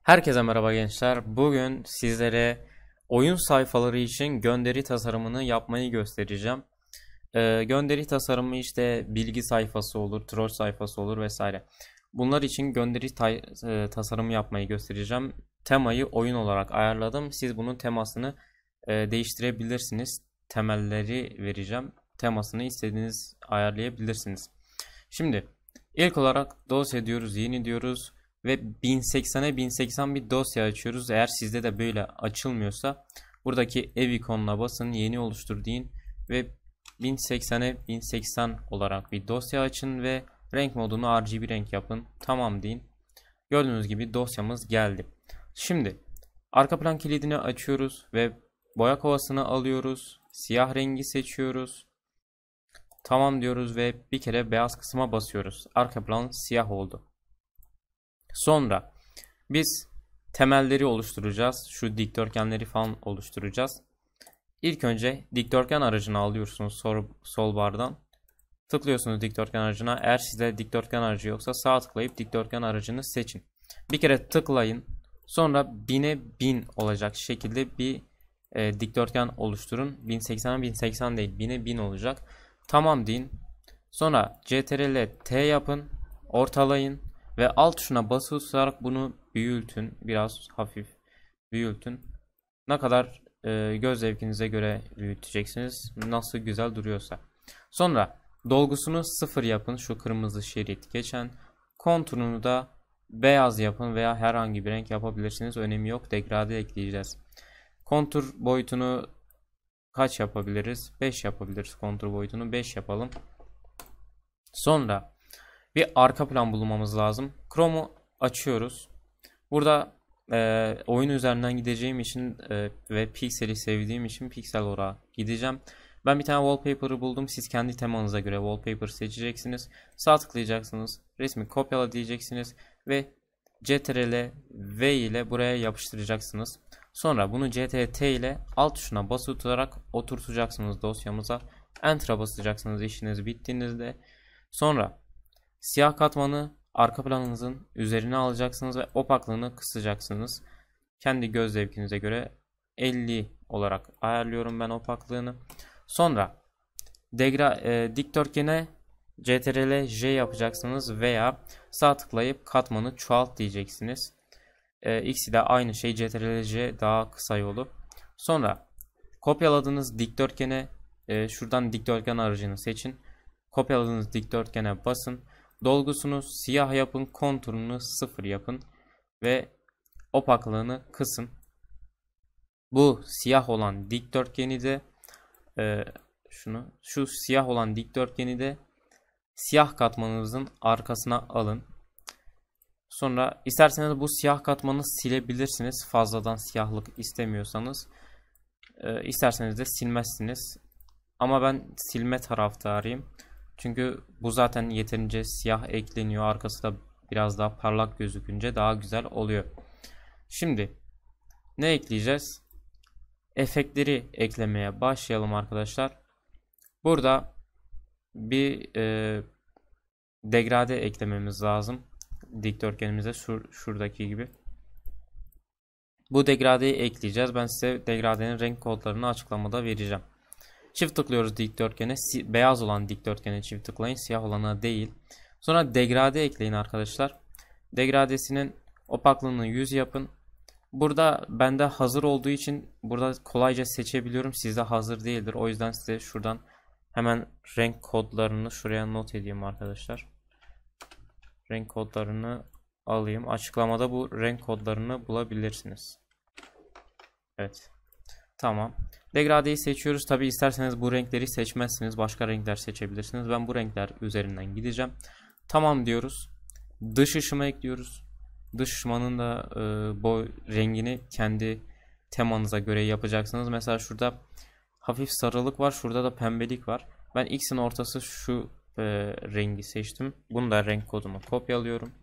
Herkese merhaba gençler. Bugün sizlere oyun sayfaları için gönderi tasarımını yapmayı göstereceğim. Gönderi tasarımı işte bilgi sayfası olur, troll sayfası olur vesaire. Bunlar için tasarımı yapmayı göstereceğim. Temayı oyun olarak ayarladım. Siz bunun temasını değiştirebilirsiniz. Temelleri vereceğim. Temasını istediğiniz ayarlayabilirsiniz. Şimdi ilk olarak dosya diyoruz, yeni diyoruz ve 1080'e 1080 bir dosya açıyoruz. Eğer sizde de böyle açılmıyorsa buradaki ev ikonuna basın, yeni oluştur deyin ve 1080'e 1080 olarak bir dosya açın ve renk modunu RGB renk yapın. Tamam deyin. Gördüğünüz gibi dosyamız geldi. Şimdi arka plan kilidini açıyoruz ve boya kovasını alıyoruz. Siyah rengi seçiyoruz. Tamam diyoruz ve bir kere beyaz kısma basıyoruz. Arka plan siyah oldu. Sonra biz temelleri oluşturacağız. Şu dikdörtgenleri falan oluşturacağız. İlk önce dikdörtgen aracını alıyorsunuz sol bardan. Tıklıyorsunuz dikdörtgen aracına. Eğer sizde dikdörtgen aracı yoksa sağ tıklayıp dikdörtgen aracını seçin. Bir kere tıklayın. Sonra 1000'e 1000 olacak şekilde bir dikdörtgen oluşturun. 1080'e 1080 değil, 1000'e 1000 olacak. Tamam deyin. Sonra CTRL T yapın. Ortalayın. Ve alt tuşuna basılı tutarak bunu büyütün. Biraz hafif büyütün. Ne kadar göz zevkinize göre büyüteceksiniz. Nasıl güzel duruyorsa. Sonra dolgusunu 0 yapın. Şu kırmızı şerit geçen. Konturunu da beyaz yapın veya herhangi bir renk yapabilirsiniz. Önemi yok. Degrade ekleyeceğiz. Kontur boyutunu kaç yapabiliriz? 5 yapabiliriz. Kontur boyutunu 5 yapalım. Sonra bir arka plan bulmamız lazım. Chrome'u açıyoruz. Burada oyun üzerinden gideceğim için ve pikseli sevdiğim için piksel olarak gideceğim. Ben bir tane wallpaper'ı buldum. Siz kendi temanıza göre wallpaper seçeceksiniz. Sağ tıklayacaksınız. Resmi kopyala diyeceksiniz ve CTRL V ile buraya yapıştıracaksınız. Sonra bunu CTRL ile alt tuşuna basılı tutarak oturtacaksınız dosyamıza. Enter'a basacaksınız işiniz bittiğinizde. Sonra siyah katmanı arka planınızın üzerine alacaksınız ve opaklığını kısacaksınız. Kendi göz zevkinize göre 50 olarak ayarlıyorum ben opaklığını. Sonra dikdörtgene CTRL J yapacaksınız veya sağ tıklayıp katmanı çoğalt diyeceksiniz. İkisi de aynı şey, CTRL J daha kısa yolu. Sonra kopyaladığınız dikdörtgene şuradan dikdörtgen aracını seçin. Kopyaladığınız dikdörtgene basın. Dolgusunu siyah yapın, konturunu 0 yapın ve opaklığını kısın. Bu siyah olan dikdörtgeni de şu siyah olan dikdörtgeni de siyah katmanınızın arkasına alın. Sonra isterseniz bu siyah katmanı silebilirsiniz. Fazladan siyahlık istemiyorsanız. İsterseniz de silmezsiniz. Ama ben silme taraftarıyım. Çünkü bu zaten yeterince siyah ekleniyor. Arkası da biraz daha parlak gözükünce daha güzel oluyor. Şimdi ne ekleyeceğiz? Efektleri eklemeye başlayalım arkadaşlar. Burada bir degrade eklememiz lazım. Dikdörtgenimize şuradaki gibi. Bu degradeyi ekleyeceğiz. Ben size degradenin renk kodlarını açıklamada vereceğim. Çift tıklıyoruz dikdörtgene. Beyaz olan dikdörtgene çift tıklayın. Siyah olana değil. Sonra degrade ekleyin arkadaşlar. Degradesinin opaklığını 100 yapın. Burada bende hazır olduğu için burada kolayca seçebiliyorum. Sizde hazır değildir. O yüzden size şuradan hemen renk kodlarını şuraya not edeyim arkadaşlar. Renk kodlarını alayım. Açıklamada bu renk kodlarını bulabilirsiniz. Evet. Tamam. Degradeyi seçiyoruz. Tabi isterseniz bu renkleri seçmezsiniz. Başka renkler seçebilirsiniz. Ben bu renkler üzerinden gideceğim. Tamam diyoruz. Dış ışıma ekliyoruz. Dış ışımanın da boy rengini kendi temanıza göre yapacaksınız. Mesela şurada hafif sarılık var. Şurada da pembelik var. Ben X'in ortası şu rengi seçtim. Bunu da renk kodumu kopyalıyorum.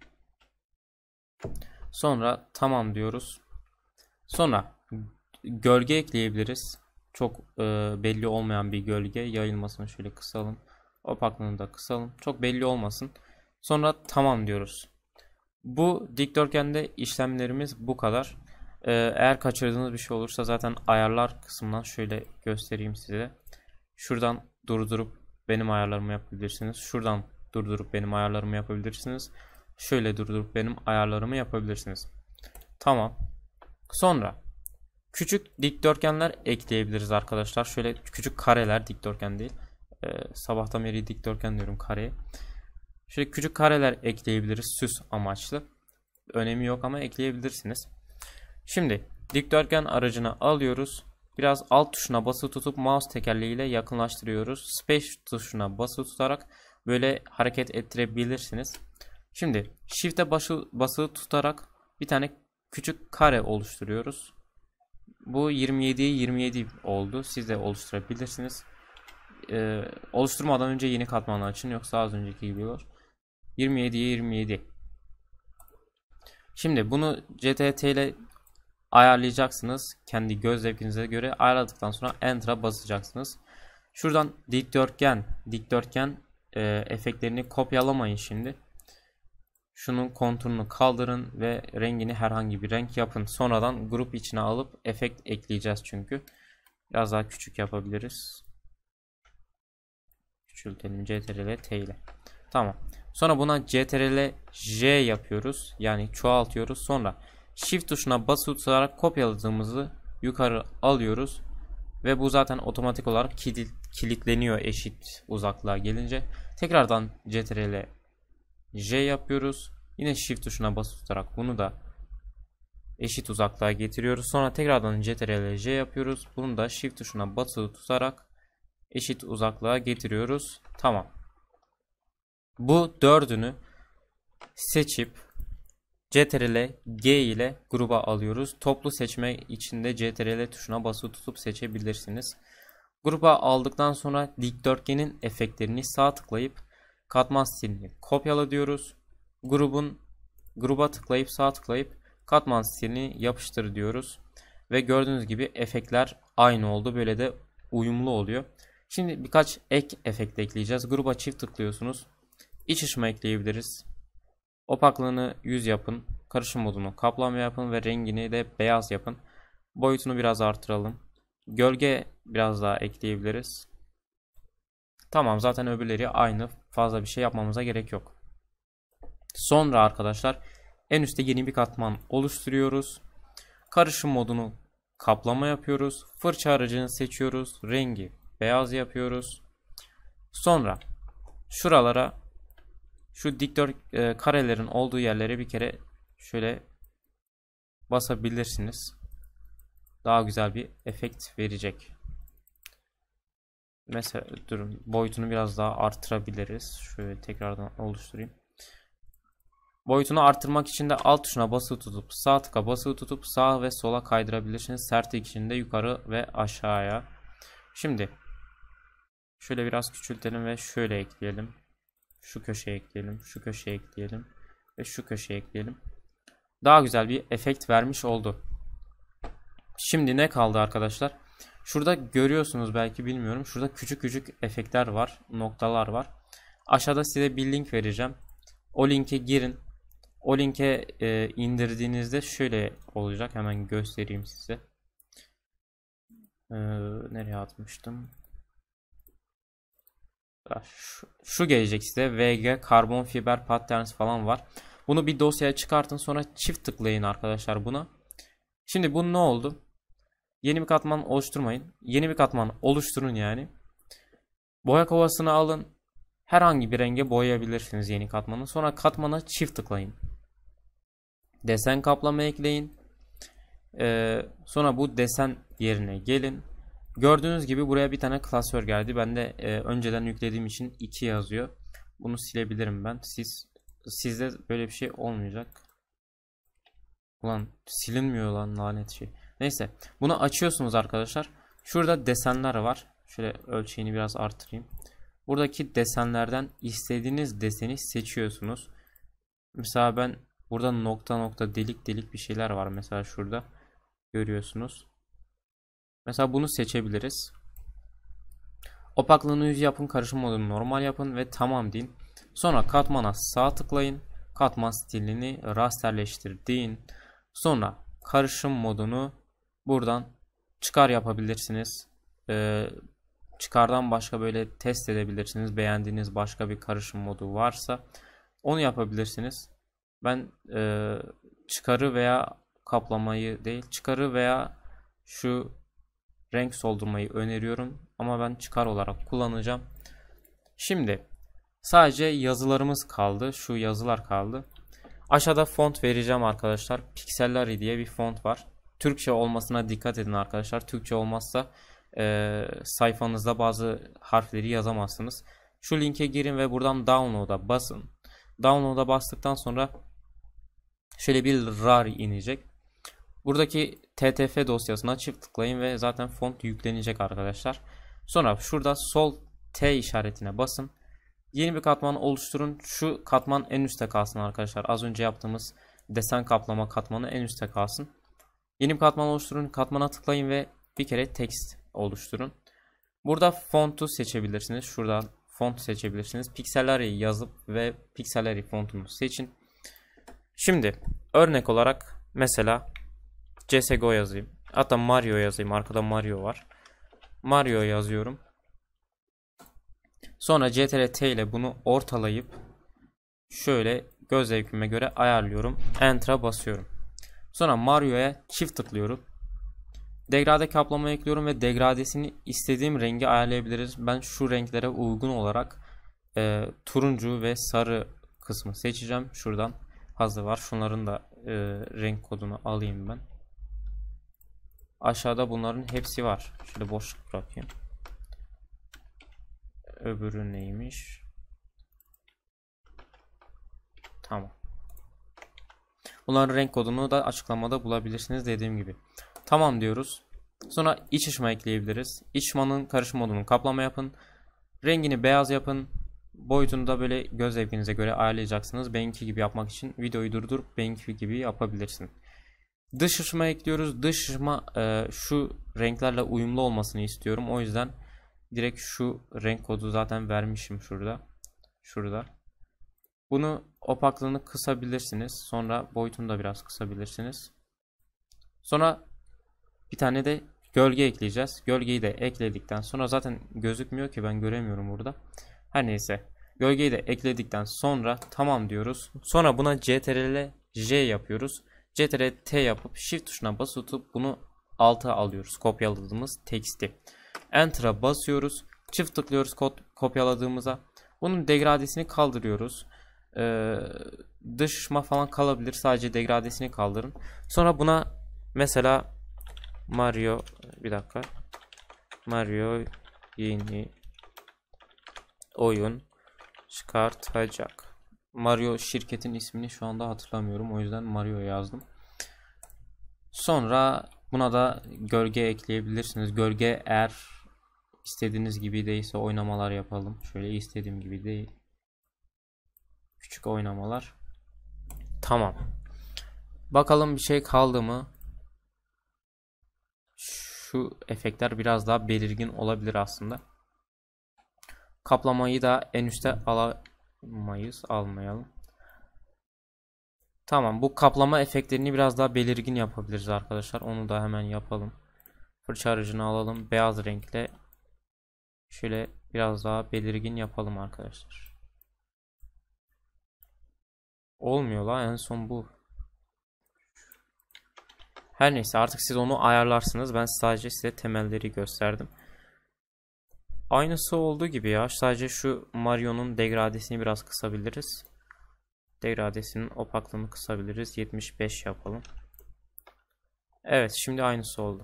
Sonra tamam diyoruz. Sonra gölge ekleyebiliriz. Çok belli olmayan bir gölge. Yayılmasını şöyle kısalım. Opaklığını da kısalım. Çok belli olmasın. Sonra tamam diyoruz. Bu dikdörtgende işlemlerimiz bu kadar. Eğer kaçırdığınız bir şey olursa zaten ayarlar kısmından şöyle göstereyim size. Şuradan durdurup benim ayarlarımı yapabilirsiniz. Şuradan durdurup benim ayarlarımı yapabilirsiniz. Şöyle durdurup benim ayarlarımı yapabilirsiniz. Tamam. Sonra küçük dikdörtgenler ekleyebiliriz arkadaşlar. Şöyle küçük kareler, dikdörtgen değil. Sabahtan beri dikdörtgen diyorum kareye. Şöyle küçük kareler ekleyebiliriz süs amaçlı. Önemi yok ama ekleyebilirsiniz. Şimdi dikdörtgen aracını alıyoruz. Biraz alt tuşuna basılı tutup mouse tekerleğiyle yakınlaştırıyoruz. Space tuşuna basılı tutarak böyle hareket ettirebilirsiniz. Şimdi Shift'e basılı tutarak bir tane küçük kare oluşturuyoruz. Bu 27'ye 27 oldu. Siz de oluşturabilirsiniz. Oluşturmadan önce yeni katmanı açın, yoksa az önceki gibi olur. 27'ye 27. Şimdi bunu CTRL ile ayarlayacaksınız. Kendi göz zevkinize göre ayarladıktan sonra Enter'a basacaksınız. Şuradan dikdörtgen efektlerini kopyalamayın şimdi. Şunun konturunu kaldırın ve rengini herhangi bir renk yapın. Sonradan grup içine alıp efekt ekleyeceğiz çünkü. Biraz daha küçük yapabiliriz. Küçültelim CTRL T ile. Tamam. Sonra buna CTRL J yapıyoruz. Yani çoğaltıyoruz. Sonra Shift tuşuna basılı tutarak kopyaladığımızı yukarı alıyoruz. Ve bu zaten otomatik olarak kilitleniyor eşit uzaklığa gelince. Tekrardan CTRL J yapıyoruz. Yine Shift tuşuna basılı tutarak bunu da eşit uzaklığa getiriyoruz. Sonra tekrardan CTRL J yapıyoruz. Bunu da Shift tuşuna basılı tutarak eşit uzaklığa getiriyoruz. Tamam. Bu dördünü seçip CTRL G ile gruba alıyoruz. Toplu seçme içinde CTRL tuşuna basılı tutup seçebilirsiniz. Gruba aldıktan sonra dikdörtgenin efektlerini sağ tıklayıp katman stilini kopyala diyoruz. Gruba tıklayıp sağ tıklayıp katman stilini yapıştır diyoruz. Ve gördüğünüz gibi efektler aynı oldu. Böyle de uyumlu oluyor. Şimdi birkaç ek efekt ekleyeceğiz. Gruba çift tıklıyorsunuz. İç ışıma ekleyebiliriz. Opaklığını 100 yapın. Karışım modunu kaplama yapın ve rengini de beyaz yapın. Boyutunu biraz artıralım. Gölge biraz daha ekleyebiliriz. Tamam, zaten öbürleri aynı. Fazla bir şey yapmamıza gerek yok. Sonra arkadaşlar en üstte yeni bir katman oluşturuyoruz. Karışım modunu kaplama yapıyoruz. Fırça aracını seçiyoruz. Rengi beyaz yapıyoruz. Sonra şuralara, şu karelerin olduğu yerlere bir kere şöyle basabilirsiniz. Daha güzel bir efekt verecek. Mesela durun, boyutunu biraz daha artırabiliriz. Şöyle tekrardan oluşturayım. Boyutunu artırmak için de alt tuşuna basılı tutup sağ tıka basılı tutup sağa ve sola kaydırabilirsiniz. Sertlik için de yukarı ve aşağıya. Şimdi şöyle biraz küçültelim ve şöyle ekleyelim. Şu köşeye ekleyelim, şu köşeye ekleyelim ve şu köşeye ekleyelim. Daha güzel bir efekt vermiş oldu. Şimdi ne kaldı arkadaşlar? Şurada görüyorsunuz belki, bilmiyorum. Şurada küçük küçük efektler var, noktalar var. Aşağıda size bir link vereceğim. O linke girin. O linke indirdiğinizde şöyle olacak. Hemen göstereyim size. Nereye atmıştım? Şu gelecek size. VG karbon fiber patterns falan var. Bunu bir dosyaya çıkartın, sonra çift tıklayın arkadaşlar buna. Şimdi bu ne oldu? Yeni bir katman oluşturmayın. Yeni bir katman oluşturun yani. Boya kovasını alın. Herhangi bir renge boyayabilirsiniz yeni katmanı. Sonra katmana çift tıklayın. Desen kaplama ekleyin. Sonra bu desen yerine gelin. Gördüğünüz gibi buraya bir tane klasör geldi. Ben de önceden yüklediğim için 2 yazıyor. Bunu silebilirim ben. Sizde böyle bir şey olmayacak. Ulan silinmiyor lan, lanet şey. Neyse, bunu açıyorsunuz arkadaşlar. Şurada desenler var. Şöyle ölçeğini biraz artırayım. Buradaki desenlerden istediğiniz deseni seçiyorsunuz. Mesela ben burada nokta nokta delik delik bir şeyler var. Mesela şurada görüyorsunuz. Mesela bunu seçebiliriz. Opaklığını 100 yapın, karışım modunu normal yapın ve tamam deyin. Sonra katmana sağ tıklayın. katman stilini rasterleştir deyin. Sonra karışım modunu buradan çıkar yapabilirsiniz. Çıkardan başka böyle test edebilirsiniz. Beğendiğiniz başka bir karışım modu varsa onu yapabilirsiniz. Ben çıkarı veya kaplamayı değil, çıkarı veya şu renk soldurmayı öneriyorum. Ama ben çıkar olarak kullanacağım. Şimdi sadece yazılarımız kaldı. Şu yazılar kaldı. Aşağıda font vereceğim arkadaşlar. Pixellary diye bir font var. Türkçe olmasına dikkat edin arkadaşlar. Türkçe olmazsa sayfanızda bazı harfleri yazamazsınız. Şu linke girin ve buradan download'a basın. Download'a bastıktan sonra şöyle bir RAR inecek. Buradaki TTF dosyasına çift tıklayın ve zaten font yüklenecek arkadaşlar. Sonra şurada sol T işaretine basın. Yeni bir katman oluşturun. Şu katman en üstte kalsın arkadaşlar. Az önce yaptığımız desen kaplama katmanı en üstte kalsın. Yeni bir katman oluşturun. Katmana tıklayın ve bir kere text oluşturun. Burada fontu seçebilirsiniz. Şuradan font seçebilirsiniz. Pixellary yazıp ve Pixellary fontunu seçin. Şimdi örnek olarak mesela CSGO yazayım. Hatta Mario yazayım. Arkada Mario var. Mario yazıyorum. Sonra CTRL-T ile bunu ortalayıp şöyle göz zevkime göre ayarlıyorum. Enter'a basıyorum. Sonra Mario'ya çift tıklıyorum. Degrade kaplama ekliyorum ve degradesini istediğim rengi ayarlayabiliriz. Ben şu renklere uygun olarak turuncu ve sarı kısmı seçeceğim. Şuradan hazır var. Şunların da renk kodunu alayım ben. Aşağıda bunların hepsi var. Şöyle boşluk bırakayım. Öbürü neymiş? Tamam. Bunların renk kodunu da açıklamada bulabilirsiniz dediğim gibi. Tamam diyoruz. Sonra iç ışıma ekleyebiliriz. İç ışımanın karışım modunu kaplama yapın. Rengini beyaz yapın. Boyutunu da böyle göz zevkinize göre ayarlayacaksınız. Benimki gibi yapmak için videoyu durdurup benimki gibi yapabilirsiniz. Dış ışıma ekliyoruz. Dış ışıma şu renklerle uyumlu olmasını istiyorum. O yüzden direkt şu renk kodu zaten vermişim şurada. Şurada. Bunu opaklığını kısabilirsiniz. Sonra boyutunu da biraz kısabilirsiniz. Sonra bir tane de gölge ekleyeceğiz. Gölgeyi de ekledikten sonra zaten gözükmüyor ki ben göremiyorum burada. Her neyse. Gölgeyi de ekledikten sonra tamam diyoruz. Sonra buna CTRL-J yapıyoruz. CTRL-T yapıp Shift tuşuna basıp bunu alta alıyoruz. Kopyaladığımız teksti. Enter'a basıyoruz. Çift tıklıyoruz kopyaladığımıza. Bunun degradesini kaldırıyoruz. Dış ışıma falan kalabilir. Sadece degradesini kaldırın. Sonra buna mesela Mario, bir dakika. Mario yeni oyun çıkartacak. Mario şirketin ismini şu anda hatırlamıyorum. O yüzden Mario yazdım. Sonra buna da gölge ekleyebilirsiniz. Gölge eğer istediğiniz gibi değilse oynamalar yapalım. Şöyle istediğim gibi değil. Küçük oynamalar. Tamam. Bakalım bir şey kaldı mı? Şu efektler biraz daha belirgin olabilir aslında. Kaplamayı da en üste alamayız. Almayalım. Tamam. Bu kaplama efektlerini biraz daha belirgin yapabiliriz arkadaşlar. Onu da hemen yapalım. Fırça aracını alalım. Beyaz renkle şöyle biraz daha belirgin yapalım arkadaşlar. Olmuyor la, en son bu. Her neyse, artık siz onu ayarlarsınız. Ben sadece size temelleri gösterdim. Aynısı olduğu gibi ya. Sadece şu Mario'nun degradesini biraz kısabiliriz. Degradesinin opaklığını kısabiliriz. 75 yapalım. Evet, şimdi aynısı oldu.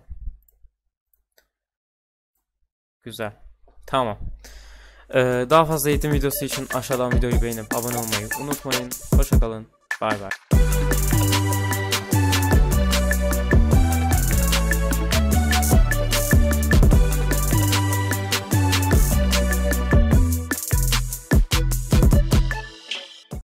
Güzel. Tamam. Daha fazla eğitim videosu için aşağıdan videoyu beğenip abone olmayı unutmayın. Hoşça kalın. Bay bay.